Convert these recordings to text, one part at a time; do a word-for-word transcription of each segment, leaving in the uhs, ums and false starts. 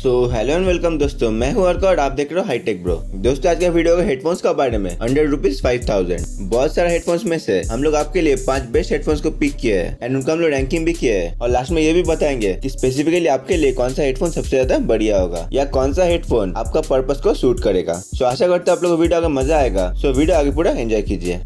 So hello and welcome दोस्तों, मैं हूं अर्का और आप देख रहे हो हाईटेक ब्रो। दोस्तों आज का वीडियो हेडफोन्स का बारे में हंड्रेड रुपीज फाइव थाउजेंड बहुत सारे हेडफोन्स में से हम लोग आपके लिए पांच बेस्ट हेडफोन्स को पिक किए हैं एंड उनका हम लोग रैंकिंग भी किए हैं और लास्ट में ये भी बताएंगे कि स्पेसिफिकली आपके लिए कौन सा हेडफोन सबसे ज्यादा बढ़िया होगा या कौन सा हेडफोन आपका पर्पस को सूट करेगा। सो आशा करते हैं आप लोग को वीडियो का मजा आएगा। सो वीडियो आगे पूरा एंजॉय कीजिए।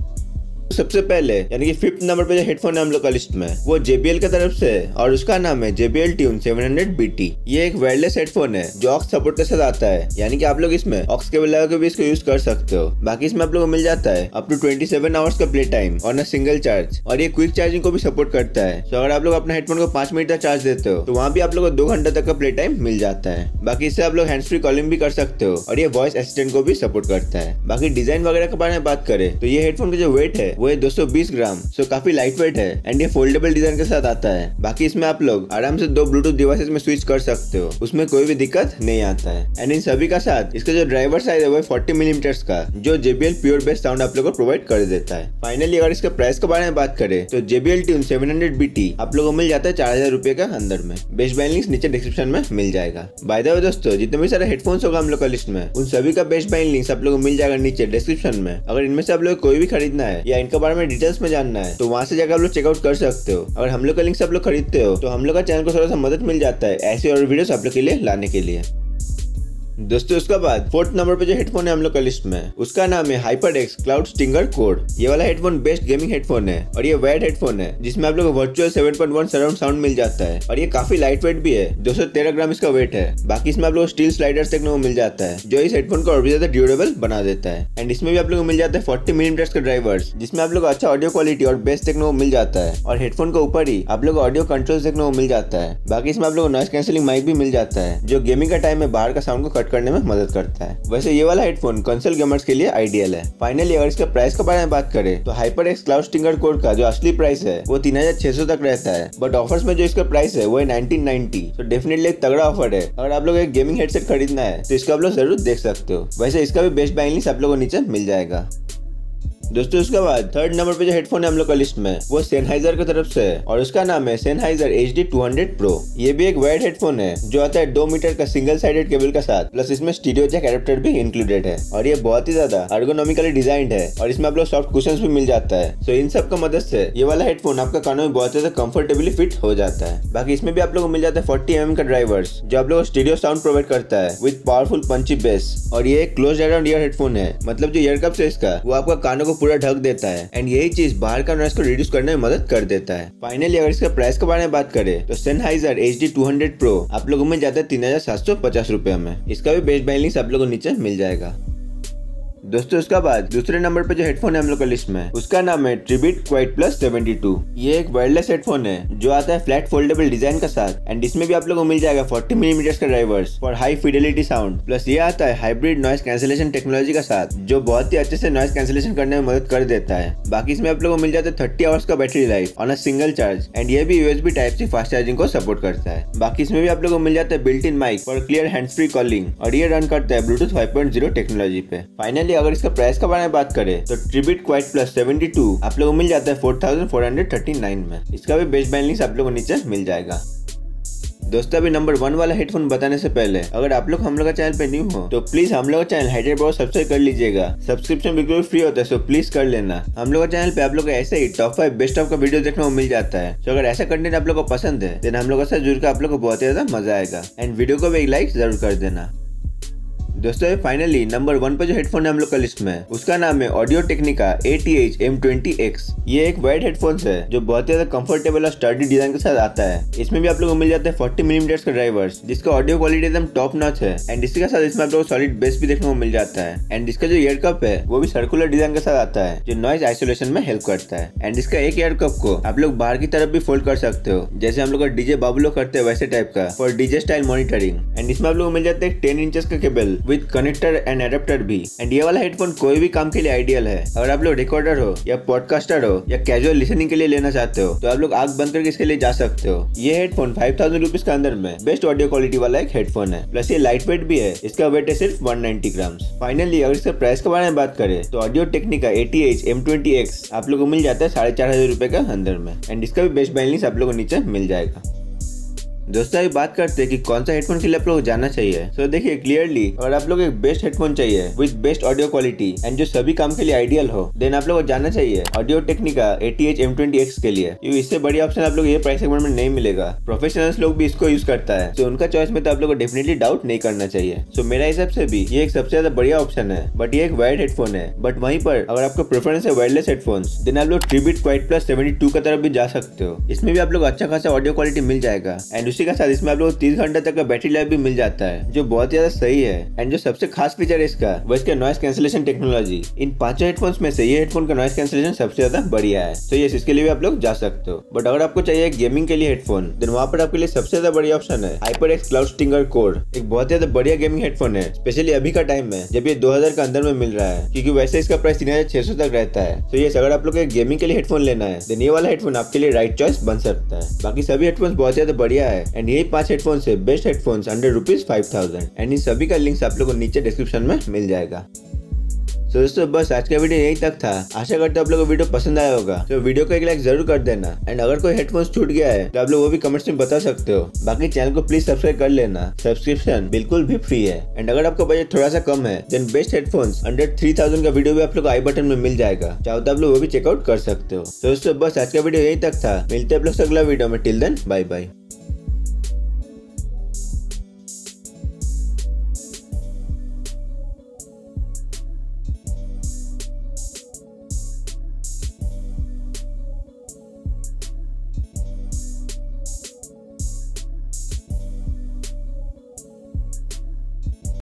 सबसे पहले यानी कि फिफ्थ नंबर पे जो हेडफोन है हम लोग का लिस्ट में वो जे बी एल की तरफ से और उसका नाम है J B L tune seven hundred B T. ये एक वायरलेस हेडफोन है जो ऑक्स सपोर्ट के साथ आता है, यानी कि आप लोग इसमें ऑक्स केबल लगा के भी इसको यूज कर सकते हो। बाकी इसमें आप लोग को मिल जाता है up to twenty seven hours का प्ले टाइम और न सिंगल चार्ज, और ये क्विक चार्जिंग को भी सपोर्ट करता है। तो अगर आप लोग अपने हेडफोन को पांच मिनट तक चार्ज देते हो तो वहाँ भी आप लोग को दो घंटे तक का प्ले टाइम मिल जाता है। बाकी इससे आप लोग हैंड्स फ्री कॉलिंग भी कर सकते हो और ये वॉइस असिस्टेंट को भी सपोर्ट करता है। बाकी डिजाइन वगैरह के बारे में बात करें तो ये हेडफोन का जो वेट है वो है दो सौ बीस ग्राम, सो काफी लाइट वेट है एंड ये फोल्डेबल डिजाइन के साथ आता है। बाकी इसमें आप लोग आराम से दो ब्लूटूथ डिवाइसेस में स्विच कर सकते हो, उसमें कोई भी दिक्कत नहीं आता है। एंड इन सभी का साथ इसका जो ड्राइवर साइज है वो फोर्टी मिलीमीटर का, जो J B L pure bass sound आप लोग को प्रोवाइड कर देता है। फाइनली अगर इसका प्राइस के बारे में बात करें तो J B L tune seven hundred B T आप लोगों को मिल जाता है चार हजार रुपए का अंदर में। बेस्ट बाइंग लिंक नीचे डिस्क्रिप्शन में मिल जाएगा। बाय द वे दोस्तों, जितने भी सारे हेडफोन्स होगा हम लोग का लिस्ट में उन सभी का बेस्ट बाइंग लिंक आप लोग को मिल जाएगा नीचे डिस्क्रिप्शन में। अगर इनमें से आप लोग कोई भी खरीदना है या इनके बारे में डिटेल्स में जानना है तो वहाँ से जाकर आप लोग चेकआउट कर सकते हो। अगर हम लोग का लिंक से आप लोग खरीदते हो तो हम लोग का चैनल को थोड़ा सा मदद मिल जाता है ऐसे और वीडियोस आप लोग के लिए लाने के लिए। दोस्तों उसका बाद फोर्थ नंबर पे जो हेडफोन है हम लोग का लिस्ट में उसका नाम है हाइपरडेक्स क्लाउड स्टिंगर कोड। ये वाला हेडफोन बेस्ट गेमिंग हेडफोन है और ये वायर्ड हेडफोन है जिसमें आप लोग को virtual seven point one surround sound मिल जाता है और ये काफी लाइट वेट भी है, दो सौ तेरह ग्राम इसका वेट है। बाकी इसमें आप लोग स्टील स्लाइडर्स देखने को मिल जाता है जो इस हेडफोन को और भी ज्यादा ड्यूरेबल बना देता है। एंड इसमें भी आप लोग को मिल जाता है फोर्टी मिलीमीटर का ड्राइवर्स जिसमें आप लोग अच्छा ऑडियो क्वालिटी और बेस देखने को मिल जाता है और हेडफोन के ऊपर ही आप लोग ऑडियो कंट्रोल्स देखने को मिल जाता है। बाकी इसमें आप लोग नॉइस कैंसिलिंग माइक भी मिल जाता है जो गेमिंग का टाइम में बाहर का साउंड को कट करने में मदद करता है। है। वैसे ये वाला हेडफोन कंसोल गेमर्स के लिए आइडियल है। फाइनली अगर इसका प्राइस के बारे में बात करें तो हाइपरडेक्स क्लाउड स्टिंगर कोड का जो असली प्राइस है वो तीन हजार छह सौ तक रहता है, बट ऑफर्स में जो इसका प्राइस है वो है नाइनटीन नाइंटी। तो डेफिनेटली एक तगड़ा ऑफर है। अगर आप लोग एक गेमिंग हेडसेट खरीदना है तो इसका आप लोग जरूर देख सकते हो। वैसे इसका भी बेस्ट बाइंग लिंक आप लोगों को नीचे मिल जाएगा। दोस्तों उसके बाद थर्ड नंबर पे जो हेडफोन है हम लोग का लिस्ट में वो सेनहाइजर की तरफ से है और उसका नाम है Sennheiser H D two hundred pro. ये भी एक वायर्ड हेडफोन है जो आता है दो मीटर का सिंगल साइडेड केबल के साथ, प्लस इसमें स्टीरियो जैक एडेप्टर भी इंक्लूडेड है और ये बहुत ही ज्यादा एर्गोनॉमिकली डिजाइंड है और इसमें आप लोग सॉफ्ट कुशंस भी मिल जाता है। सो इन सब का मदद से ये वाला हेडफोन आपका कानों में बहुत ज्यादा कंफर्टेबली फिट हो जाता है। बाकी इसमें भी आप लोग को मिल जाता है फोर्टी एम एम का ड्राइवर्स जो आप लोग को स्टीरियो साउंड प्रोवाइड करता है विद पावरफुल पंची बेस, और ये एक क्लोज अराउंड ईयर हेडफोन है, मतलब जो ईयर कप्स है इसका वो आपका कानों को पूरा ढक देता है एंड यही चीज बाहर का नॉइस को रिड्यूस करने में मदद कर देता है। फाइनली अगर इसका प्राइस के बारे में बात करें तो Sennheiser H D two hundred pro आप लोगों में जाता है तीन हजार सात सौ पचास रुपए में। इसका भी बेस्ट बाइंग लिंक आप लोगों को नीचे मिल जाएगा। दोस्तों उसका बाद दूसरे नंबर पे जो हेडफोन है हम लोग का लिस्ट में उसका नाम है Tribit quiet plus seventy two. ये एक वायरलेस हेडफोन है जो आता है फ्लैट फोल्डेबल डिजाइन के साथ एंड इसमें भी आप लोगों को मिल जाएगा फोर्टी मिलीमीटर का drivers for high fidelity sound, plus ये आता है हाइब्रिड नॉइस कैंसिलेशन टेक्नोलॉजी के साथ जो बहुत ही अच्छे से नॉइस कैंसिलेशन करने में मदद कर देता है। बाकी इसमें आप लोगों को मिल जाता है थर्टी आवर्स का battery life on a single charge and ये भी USB type C fast charging को सपोर्ट करता है। बाकी इसमें भी आप लोगों को मिल जाता है built in mic for clear hands free calling और ये रन करता है Bluetooth five point zero technology पे। फाइनली अगर इसका प्राइस का बारे में बात करें तो Tribit quiet plus seventy two आप लोगों को मिल जाता है four thousand four hundred thirty nine में। इसका भी बेस्ट बाइंग लिंक आप लोगों को नीचे मिल जाएगा। दोस्तों अभी नंबर वन वाला हेडफोन बताने से पहले अगर आप लोग हम लोग का चैनल पे न्यू हो तो प्लीज हम लोग का चैनल हाईटेक ब्रो सब्सक्राइब कर लीजिएगा। सब्सक्रिप्शन बिल्कुल फ्री होता है, सो प्लीज कर लेना। हम लोग का चैनल पे आप लोग को ऐसे ही टॉप फाइव बेस्ट ऑफ का वीडियो देखने को मिल जाता है। तो अगर ऐसा कंटेंट आप लोग को पसंद है देन हम लोग के साथ जुड़ कर आप लोग को बहुत ज्यादा मजा आएगा एंड वीडियो को भी एक लाइक जरूर कर देना। दोस्तों फाइनली नंबर वन पर जो हेडफोन है हम लोग का लिस्ट में उसका नाम है Audio Technica A T H M twenty X. ये एक वायर्ड हेडफोन्स है जो बहुत ज्यादा कंफर्टेबल और स्टर्डी डिजाइन के साथ आता है। इसमें भी आप लोगों को मिल जाता है फोर्टी मिलीमीटर का ड्राइवर्स जिसका ऑडियो क्वालिटी एकदम टॉप नॉच है एंड इसके साथ इसमें आप लोगों को सॉलिड बेस भी देखने को मिल जाता है एंड इसका जो ईयर कप है वो भी सर्कुलर डिजाइन के साथ आता है जो नॉइज आइसोलेशन में हेल्प करता है। एंड इसका एक ईयर कप को आप लोग बाहर की तरफ भी फोल्ड कर सकते हो जैसे हम लोग डीजे बाबुलो करते हैं वैसे टाइप का for DJ style monitoring. And इसमें आप लोगों को मिल जाता है टेन इंचेस का cable with connector and adapter भी। एंड ये वाला हेडफोन कोई भी काम के लिए आइडियल है। अगर आप लोग रिकॉर्डर हो या पॉडकास्टर हो या कैजुअल लिसनिंग के लिए लेना चाहते हो तो आप लोग आंख बंद करके इसके लिए जा सकते हो। ये हेडफोन फाइव थाउजेंड रुपीज के अंदर में बेस्ट ऑडियो क्वालिटी वाला एक हेडफोन है, प्लस ये लाइट वेट भी है। इसका वेट है सिर्फ वन नाइंटी ग्राम। फाइनली अगर इसका प्राइस के बारे में बात करें तो Audio Technica A T H M twenty X आप लोग को मिल जाता है साढ़े चार हजार रुपए का अंदर में एंड इसका भी बेस्ट बाइंग लिंक आप लोग को नीचे मिल जाएगा। दोस्तों अभी बात करते हैं कि कौन सा हेडफोन के लिए आप लोग को जाना चाहिए। तो देखिए क्लियरली, अगर आप लोग एक बेस्ट हेडफोन चाहिए with best audio quality and जो सभी काम के लिए आइडियल हो, देन आप लोग को जाना चाहिए Audio Technica A T H M twenty X के लिए। क्योंकि इससे बढ़िया ऑप्शन आप लोग ये प्राइस सेगमेंट में नहीं मिलेगा। प्रोफेशनल्स लोग भी इसको यूज करता है, तो उनका चॉइस में तो आप लोग को डेफिनेटली डाउट नहीं करना चाहिए। सो मेरा हिसाब से भी ये एक सबसे ज्यादा बढ़िया ऑप्शन है। बट ये एक वायर्ड हेडफोन है, बट वहीं पर अगर आपको प्रेफरेंस है वायरलेस हेडफोन्स, देन आप लोग Tribit quiet plus seventy two का तरफ भी जा सकते हो। इसमें भी आप लोग अच्छा खासा ऑडियो क्वालिटी मिल जाएगा एंड उसी के साथ इसमें आप लोग तीस घंटे तक का बैटरी लाइफ भी मिल जाता है, जो बहुत ज्यादा सही है। एंड जो सबसे खास फीचर है इसका, वो इसका नॉइस कैंसिलेशन टेक्नोलॉजी। इन पांचों हेडफोन्स में से ये हेडफोन का नॉइस कैंसिलेशन सबसे ज्यादा बढ़िया है। तो ये इसके लिए भी आप लोग जा सकते हो। बट अगर आपको चाहिए गेमिंग के लिए हेडफोन, देन वहाँ पर आपके लिए सबसे ज्यादा बढ़िया ऑप्शन है HyperX Cloud Stinger Core। एक बहुत ज्यादा बढ़िया गेमिंग हेडफोन है, स्पेशली अभी का टाइम में जब ये दो हजार के अंदर में मिल रहा है, क्योंकि वैसे इसका प्राइस तीन हजार छह सौ तक रहता है। तो ये अगर आप लोग एक गेमिंग के लिए हेडफोन लेना है, देन ये वाला हेडफोन आपके लिए राइट चॉइस बन सकता है। बाकी सभी हेडफोन्स बहुत ज्यादा बढ़िया है एंड यही पांच हेडफोन से best headphones under rupees five thousand. And इन सभी का लिंक्स आप लोगों को नीचे डिस्क्रिप्शन में मिल जाएगा। तो दोस्तों बस आज का वीडियो यही तक था। आशा करते आप लोगों को वीडियो पसंद आया होगा, तो वीडियो को एक लाइक जरूर कर देना। एंड अगर कोई हेडफोन्स छूट गया है तो आप लोग वो भी कमेंट्स में बता सकते हो। बाकी चैनल को प्लीज सब्सक्राइब कर लेना, सब्सक्रिप्शन बिल्कुल भी फ्री है। एंड अगर आपका बजट थोड़ा सा कम है, then best headphones under three thousand का वीडियो भी आप लोग आई बटन में मिल जाएगा, चाहो तो आप लोग वो भी चेकआउट कर सकते हो। तो दोस्तों बस आज का वीडियो यही तक था। मिलते हैं आप लोग से अगला वीडियो में। Till then bye bye.